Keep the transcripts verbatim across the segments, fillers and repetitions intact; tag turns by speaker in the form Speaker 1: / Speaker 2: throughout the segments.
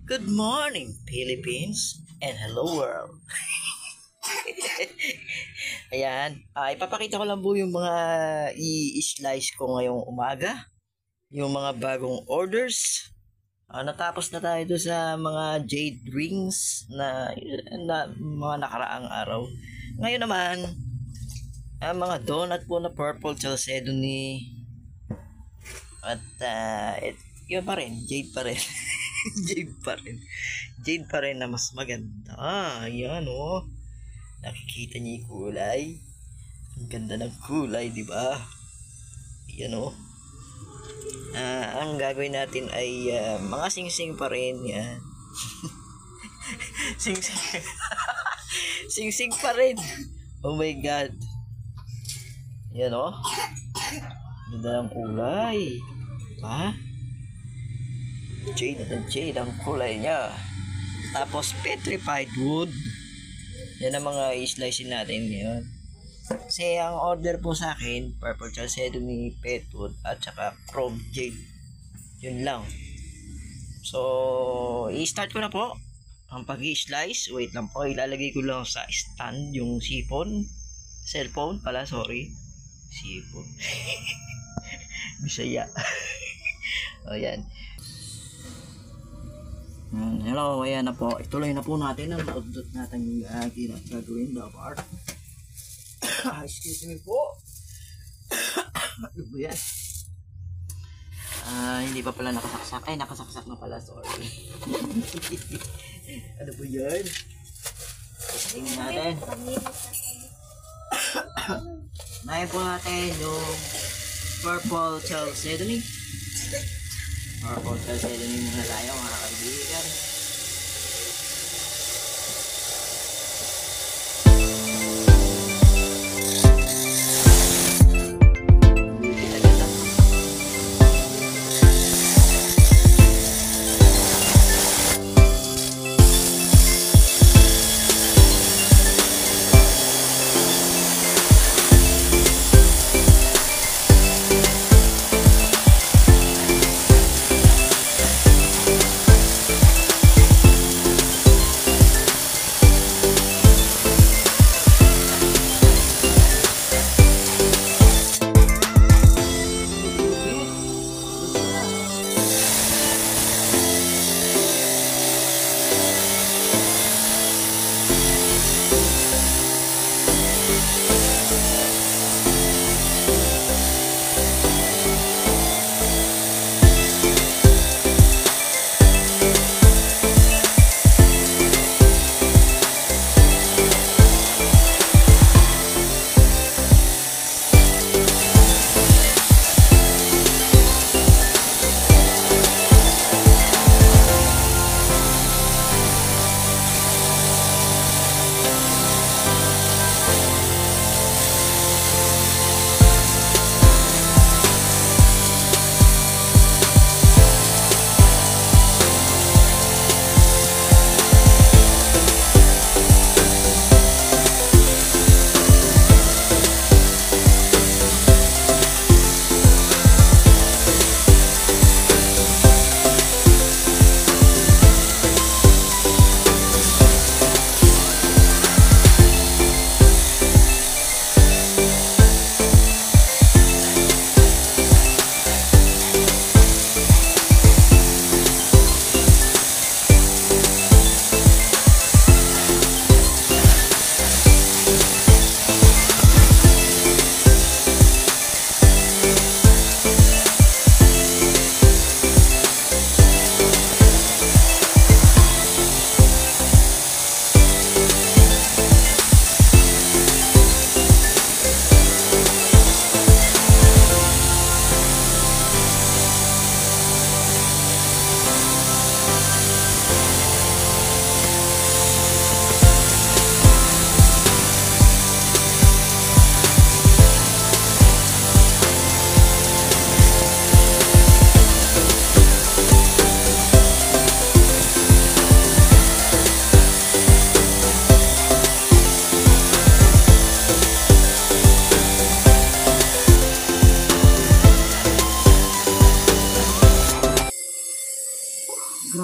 Speaker 1: Good morning, Philippines, and hello world. Ayan, ah, ipapakita ko lang po yung mga i-slice ko ngayong umaga. Yung mga bagong orders. Ah, natapos na tayo doon sa mga jade rings na, na mga nakaraang araw. Ngayon naman, ang mga donut po na purple chalcedony. At uh, it, yun pa rin, jade pa rin. Jade pa rin. Jade pa rin na mas maganda. Ah, ayan oh. Nakikita niyo yung kulay. Ang ganda ng kulay, di ba? Ayan oh. Ah, ang gagawin natin ay uh, mga sing-sing pa rin. Yan. Sing-sing. Sing-sing pa rin. Oh my God. Ayan oh. Ganda ng kulay. Ha? Jade na jade ang kulay niya. Tapos petrified wood. Yan ang mga i-slice natin ngayon. Kasi ang order po sa akin, purple chalcedony, pet wood, at saka chrome jade. Yun lang. So, i-start ko na po ang pag-i-slice. Wait lang po, ilalagay ko lang sa stand yung sipon. Cellphone pala, sorry. Sipon. Bisaya. O yan. Hmm, hello, ayan na po. Ituloy na po natin ang naudot natin yung uh, gagawin na part. Excuse me po. Ano ba yan? Uh, hindi pa pala nakasaksak. Ay, nakasaksak na pala. Sorry. Ano ba yan? Tingnan natin. Nahin po natin yung purple chalcedony. Purple chalcedony muna tayo mga kaibigan.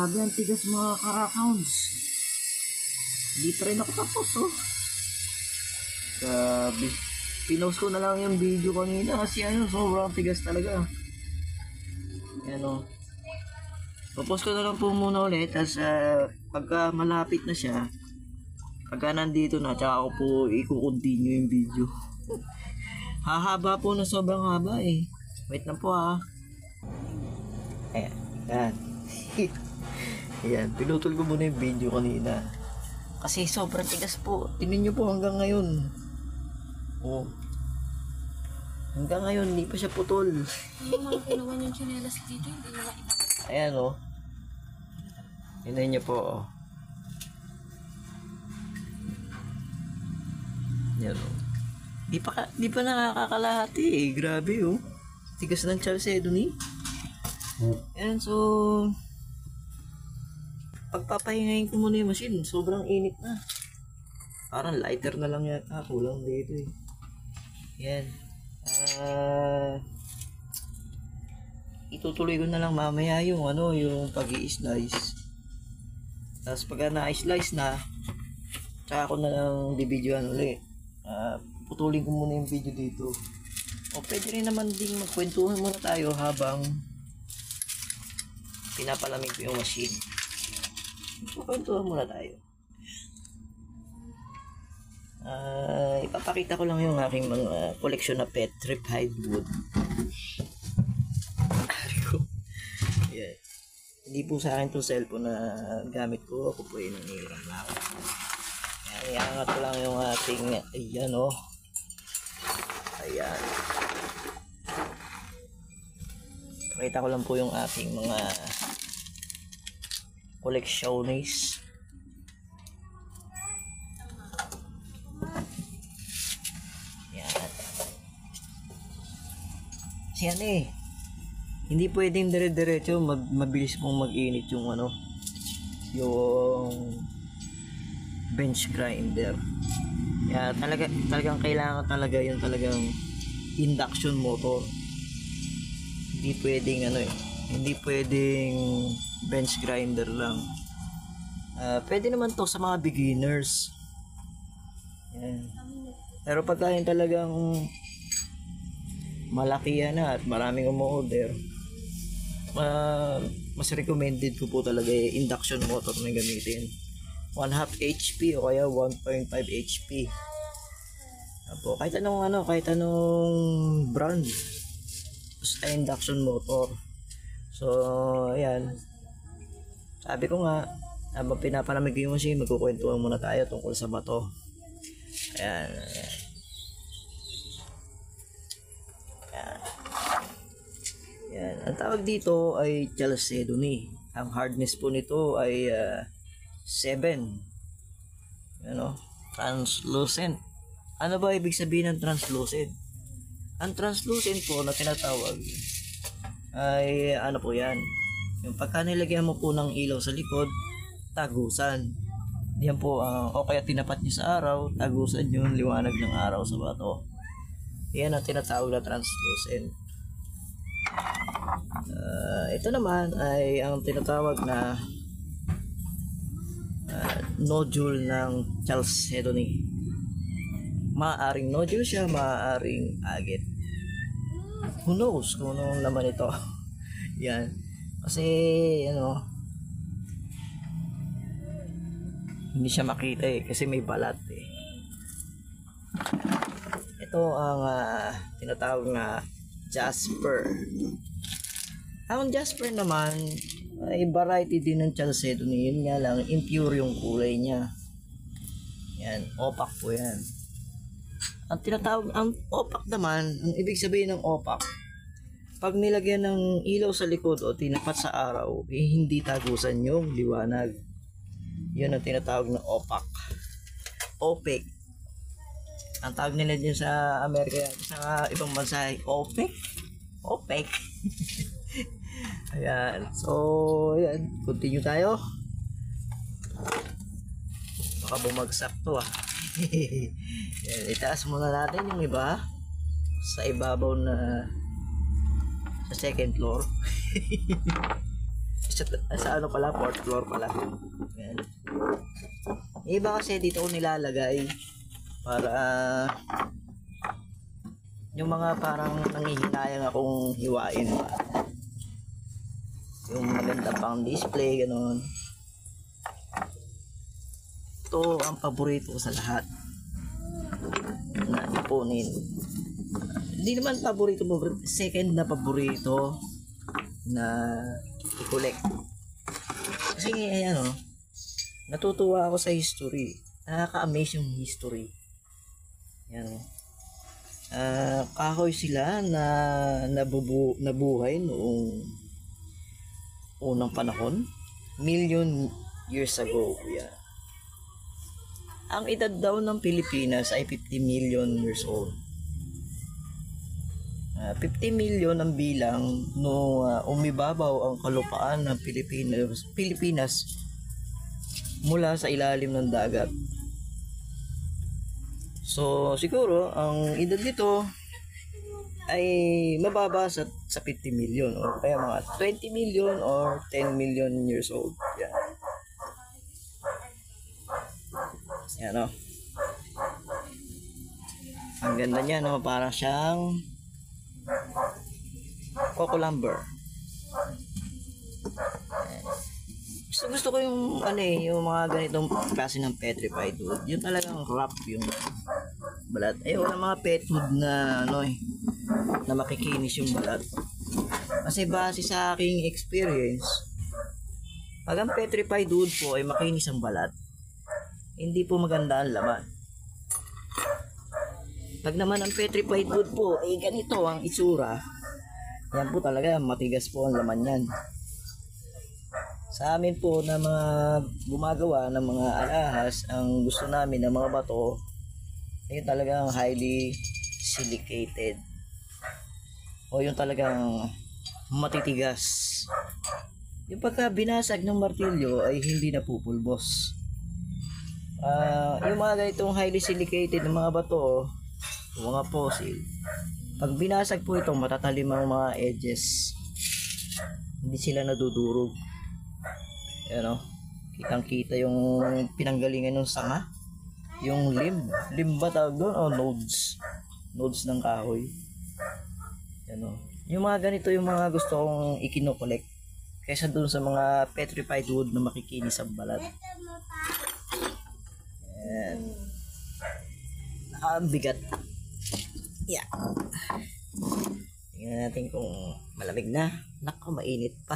Speaker 1: Grabe, ang tigas mga ka-accounts. Hindi pa rin ako tapos, oh. Grabe. Pinost ko na lang yung video kanina kasi ano, sobrang tigas talaga. Yan, oh. Popost ko na lang po muna ulit. Tapos, uh, pagka malapit na siya, pagka nandito na, tsaka ako po i-continue yung video. Hahaba po na sobrang haba eh. Wait na po ha. Ayan. Ayan. Ayan. Pinutol ko muna yung video kanina. Kasi sobrang tigas po. Tingnan nyo po hanggang ngayon. Oh. Hanggang ngayon, hindi pa siya putol.
Speaker 2: Yung mga kinuha niyong tsinelas dito, hindi nila ito.
Speaker 1: Ayan oh. Tingnan nyo po oh. Yan oh. Di pa, di pa nakakakalahati eh. Grabe oh. Tigas ng Chalcedo ni. Ayan, so pagpapahingayin ko muna yung machine, sobrang init na. Parang lighter na lang yata. Kulang dito eh. Yan. Ah... Uh, itutuloy ko na lang mamaya yung ano, yung pag-i-slice. Tapos pagka na-slice na, tsaka ako na lang di-videoan ulit. Uh, putulin ko muna yung video dito. O pwede rin naman ding magkwentuhan muna tayo habang pinapalamig ko yung machine. Magkwentuhan muna tayo. Uh, ipapakita ko lang yung aking mga koleksyon na pet trip hide wood. Yeah. Hindi po sa akin itong cellphone na gamit ko. Ako po yung nangiram na ako. Ayan, iangat ko lang yung ating, ayan o. Oh. Ayan. Pakita ko lang po yung ating mga collectionist. Ayan. Kasi ano eh. Hindi pwedeng dire-diretso, mag mabilis mong mag-init yung ano, yung bench grinder. Kaya talaga, talagang kailangan talaga yung talagang induction motor. Hindi pwedeng ano eh, hindi pwedeng bench grinder lang. Uh, pwede naman to sa mga beginners. Yan. Pero pagka yung talagang malaki yan na at maraming umu-order, Uh, mas recommended ko po talaga yung induction motor na gamitin. one half H P o kaya one point five H P. Apo, kahit anong ano, kahit anong brand, basta induction motor. So, ayan. Sabi ko nga, habang pinapalamig yung machine, magkukwentuhan muna tayo tungkol sa bato. Ayan. Ayan. Ayan. Yan. Ang tawag dito ay Chalcedo ni. Ang hardness po nito ay uh, seven. Ano? Translucent. Ano ba ibig sabihin ng translucent? Ang translucent po na tinatawag ay ano po yan? Yung pagka nilagyan mo po ng ilaw sa likod, tagusan. Yan po, uh, o kaya tinapat nyo sa araw, tagusan yung liwanag ng araw sa bato. Yan ang tinatawag na translucent. Uh, ito naman ay ang tinatawag na uh, nodule ng Chalcedo ni. Maaaring nodule siya, maaaring agate. Who knows kung ano naman ito. Yan. Kasi ano, hindi siya makita eh kasi may balat eh. Ito ang uh, tinatawag na Jasper. Ang Jasper naman ay variety din ng Chalcedo ni. Yun nga lang, impure yung kulay niya. Yan, opaque po yan. Ang tinatawag, ang opaque naman, ang ibig sabihin ng opaque, pag nilagyan ng ilaw sa likod o tinapat sa araw, eh hindi tagusan yung liwanag. Yun ang tinatawag na opaque. Opaque. Ang tawag nila dyan sa Amerika, sa ibang bansa ay opaque. Opaque. Ayan. So, ayan. Continue tayo. Baka bumagsak to ah. Ayan. Itaas muna natin yung iba. Sa ibabaw na sa second floor. Sa, sa ano pala, fourth floor pala. Yan. Iba kasi dito ko nilalagay para uh, yung mga parang nangihinayang akong hiwain pa. Yung maganda pang display, gano'n. Ito ang paborito ko sa lahat na ipunin. Hindi naman paborito mo, second na paborito na i-collect. Kasi ano, natutuwa ako sa history. Nakaka-amaze yung history. Yan. Uh, kahoy sila na nabubu nabuhay noong unang panahon, million years ago. Yan. Ang edad daw ng Pilipinas ay fifty million years old. Uh, fifty million ang bilang no uh, umibabaw ang kalupaan ng Pilipinas, Pilipinas mula sa ilalim ng dagat. So siguro ang edad nito ay mababa sa, sa fifty million o kaya mga twenty million or ten million years old. Yan. Yan o. Ang ganda niya, no? Parang siyang coco lumber. Gusto, gusto ko yung ano eh, yung mga ganitong klase ng petrified wood. Yung talagang rough yung balat. Eh wala mga pet wood na ano eh, na makikinis yung balat. Kasi base sa aking experience, pag ang petrified wood po ay makinis ang balat, hindi po maganda ang laman. Pag naman ang petrified wood po ay ganito ang itsura, yan po talaga, matigas po ang laman yan. Sa amin po na mga gumagawa ng mga alahas, ang gusto namin ng mga bato ay talagang highly silicated o yung talagang matitigas. Yung pagka binasag ng martilyo ay hindi napupulbos. Uh, yung mga ganitong highly silicated na mga bato, mga fossil, pag binasag po itong matatalim ang mga edges, hindi sila nadudurog. Ayan o, kitang kita yung pinanggalingan ng sanga, yung limb, limb ba tawag doon o nodes, nodes ng kahoy. Ayan o, yung mga ganito yung mga gusto kong ikinokolekt kaysa doon sa mga petrified wood na makikinis ang balat. Ayan, ang bigat. Yeah. Tingnan natin kung malamig na. Naku, mainit pa.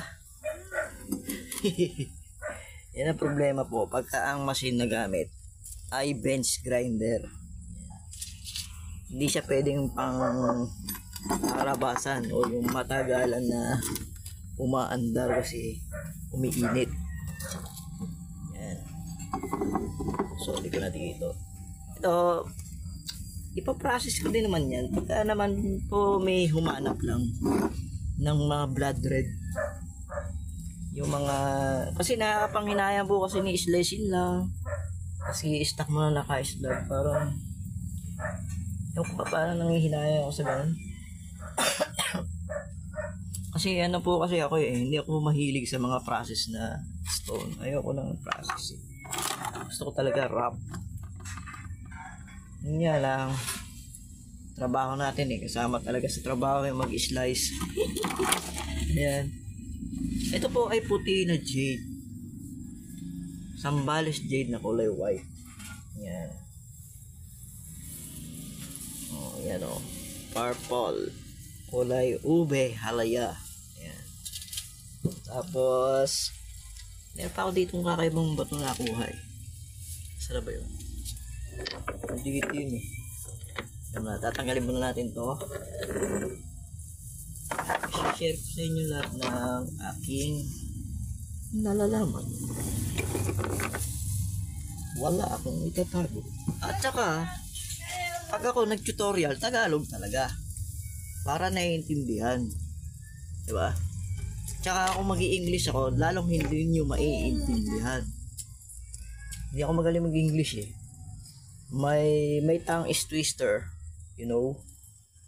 Speaker 1: Yan ang problema po pagka ang machine na gamit ay bench grinder. Hindi siya pwedeng pang karabasan o yung matagalan na umaandar kasi umiinit. Yan. So, di ko na dito. Ito, ipaprocess ko din naman yan pagka naman po may humanap lang ng mga blood red, yung mga kasi nakakapanghinayang po kasi ni slicein lang kasi stock mo na naka-slab, parang yung pa parang nangihinayang ako sa ganun. Kasi ano po kasi ako eh, hindi ako mahilig sa mga process na stone, ayoko ng process eh. Gusto ko talaga rough. Yun nga lang, trabaho natin eh, kasama talaga sa trabaho yung mag-slice. Ayan. Ito po ay puti na jade, Sambales jade na kulay white. Ayan. Oh, ayan o, purple kulay ube halaya. Ayan. Tapos meron pa ako ditong kakaibang bato na nakuha eh. Saan ba yun? Dito yun eh. Naman, tatanggalin muna natin to. I-share ko sa inyo lahat ng aking nalalaman. Wala akong itatago. At saka, pag ako nag-tutorial, Tagalog talaga. Para naiintindihan. Diba? Tsaka ako mag-i-English ako, lalong hindi nyo maiintindihan. Hindi ako magaling mag-English eh. May may tongue is twister, you know.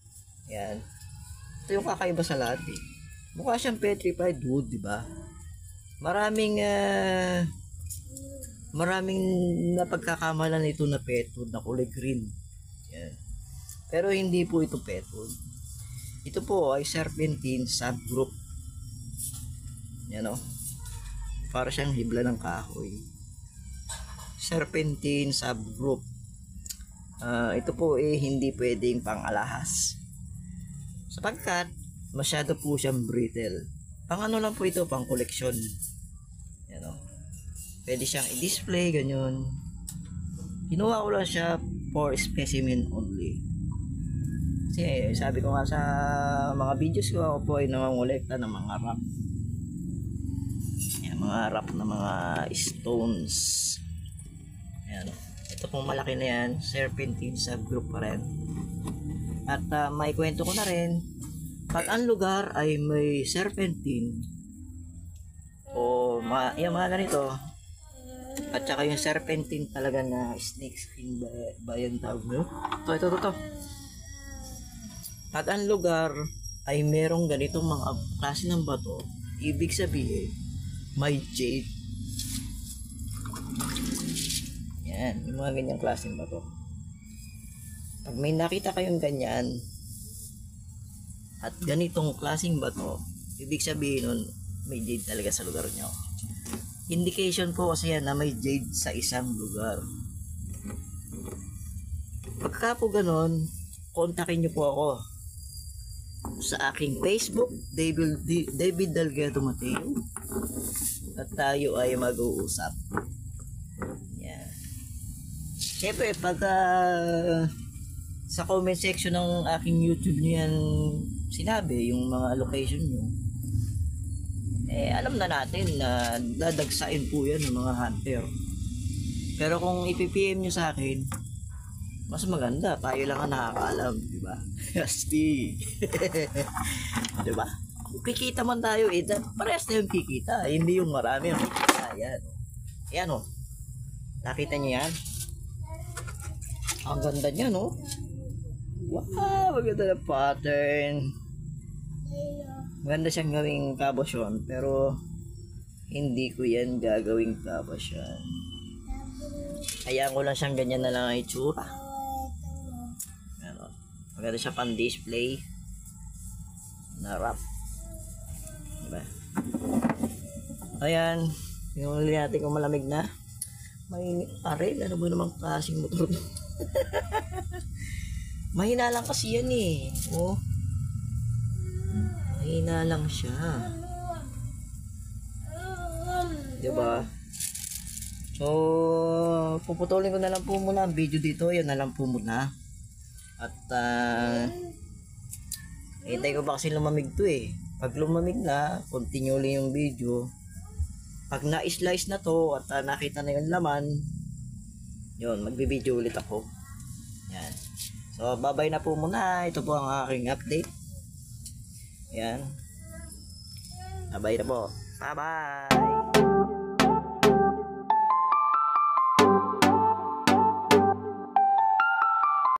Speaker 1: Yan. Ito yung kakaiba sa lahat eh. Mukha siyang petrified wood, di ba? Maraming ah, maraming napagkakamalan ito na pet food na kulay green. Yan. Pero hindi po ito pet food. Ito po ay serpentine subgroup. Yan o. Para siyang hibla ng kahoy. Serpentine subgroup. Ah, ito po eh hindi pwedeng pang-alahas. Sapagkat masyado po siyang brittle. Pang ano lang po ito, pang koleksyon. Yan o. Pwede siyang i-display, ganyan. Kinuha ko lang siya for specimen only. Kasi sabi ko nga sa mga videos ko, ako po ay namangolekta ng mga rock. Yan, mga rock na mga stones. Yan. Ito pong malaki na yan, serpentine subgroup pa rin. At uh, may kwento ko na rin, pag ang lugar ay may serpentine o mga, yung mga ganito, at saka yung serpentine talaga na snake skin ba, ba yung tawag nyo? Ito, ito, ito, ito. Pag ang lugar ay merong ganitong mga klase ng bato, ibig sabihin, may jade. Yan, yung mga ganyang klaseng bato. Pag may nakita kayong ganyan, at ganitong klaseng bato, ibig sabihin nun, may jade talaga sa lugar nyo. Indication po kasi yan na may jade sa isang lugar. Pagka po ganon, kontakin nyo po ako sa aking Facebook, David, David Delgado Mateo, at tayo ay mag-uusap. Yan. Siyempre, pagka sa comment section ng aking YouTube nyo yan sinabi, yung mga location nyo, eh alam na natin na dadagsain po yan ng mga hunter. Pero kung ipi-P M nyo sa akin, mas maganda, tayo lang ang nakakaalam, di ba? Yasti. Di ba? Kikita man tayo, eh, parehas na yung kikita, hindi yung marami yung kikita. Yan, yan o. Nakita nyo yan? Ang ganda niya, no? Wow, maganda na pattern. Maganda siyang gawing kabosyon, pero hindi ko yan gagawing kabosyon. Hayaan ko lang siyang ganyan na lang ang itsura. Pero, maganda siya pang display na wrap. Diba? Ayan, yung huli natin kung malamig na. May aray, ano ba namang klaseng motor to? Mahina lang kasi yan eh. Oh. Mahina lang siya. Diba? So, puputulin ko na lang po muna ang video dito. Yan na lang po muna. At, uh, hintay ko ba kasi lumamig to eh. Pag lumamig na, continue lang yung video. Pag na-slice na to at uh, nakita na yung laman, yun, magbibideo ulit ako. Yan. So, bye-bye na po muna. Ito po ang aking update. Yan. Bye-bye na po. Bye-bye.